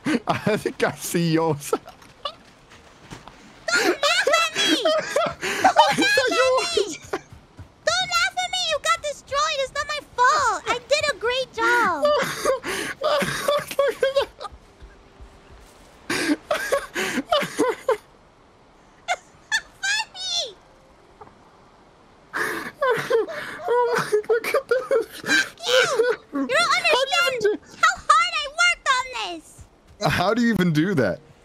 I think I see yours. Don't laugh at me! Don't laugh at me! Don't laugh at me! You got destroyed. It's not my fault. I did a great job. Funny! Look at this. Fuck you! You don't understand how hard I worked on this. How do you even do that?